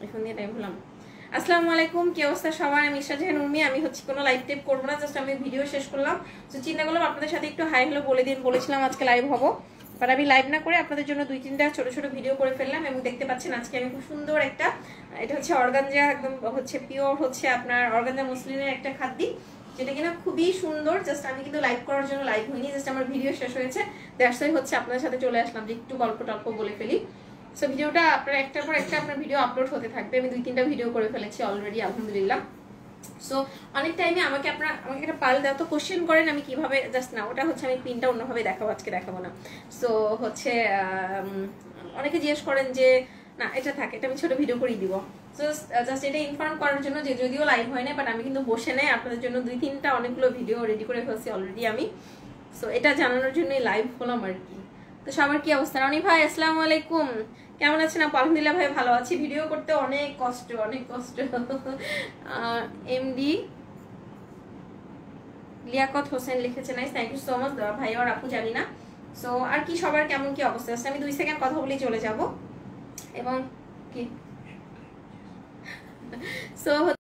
এখন দিয়ে টাইম হলাম। আসসালামু আলাইকুম, কি অবস্থা সবার? আমি ইশরা জাহান উর্মি। আমি হচ্ছে কোনো লাইভ টেপ করবো না, জাস্ট আমি ভিডিও শেষ করলাম। তো চিন্তা করলাম আপনাদের সাথে একটু হাই হ্যালো বলেছিলাম আজকে লাইভ হবো, বাট আমি লাইভ না করে আপনাদের জন্য 2-3টা ছোট ছোট ভিডিও করে ফেললাম। এবং দেখতে পাচ্ছেন আজকে আমি খুব সুন্দর একটা, এটা হচ্ছে অর্গানজা, একদম হচ্ছে পিওর হচ্ছে আপনার অর্গানজা মসলিনের একটা খাদ্যি, যেটা কিনা খুবই সুন্দর। জাস্ট আমি কিন্তু লাইভ করার জন্য লাইভ হইনি, জাস্ট আমার ভিডিও শেষ হয়েছে, দ্যাটস ওয়াই হচ্ছে আপনাদের সাথে চলে আসলাম যে একটু গল্প টল্প বলে ফেলি। সো ভিডিওটা আপনার একটার পর একটা আপনার ভিডিও আপলোড হতে থাকবে। আমি 2-3টা ভিডিও করে ফেলেছি অলরেডি, আলহামদুলিল্লাহ। সো অনেক টাইমে আমাকে একটা পাল দেওয়া তো কোশ্চেন করেন আমি কিভাবে, জাস্ট না ওটা হচ্ছে আমি পিনটা অন্যভাবে দেখাবো, আজকে দেখাবো না। সো হচ্ছে অনেকে জিজ্ঞেস করেন যে না এটা থাকে, এটা আমি ছোট ভিডিও করেই দিব। জাস্ট এটা ইনফর্ম করার জন্য যে যদিও লাইভ হয় না, বাট আমি কিন্তু বসে নেই, আপনাদের জন্য 2-3টা অনেকগুলো ভিডিও রেডি করে ফেলছি অলরেডি আমি। সো এটা জানানোর জন্যই লাইভ হলাম আর কি। তো সবার কি অবস্থা? রনি ভাই আসসালামু আলাইকুম, কেমন আছেন? আলহামদুলিল্লাহ ভাই ভালো আছি। ভিডিও করতে অনেক কষ্ট, অনেক কষ্ট। এমডি লিয়াকত হোসেন লিখেছে, nice, thank you so much ভাই আর আপু, জানি না। সো আর কি সবার কেমন কি অবস্থা আছে? আমি 2 সেকেন্ড কথা বলেই চলে যাব। এবং কি সো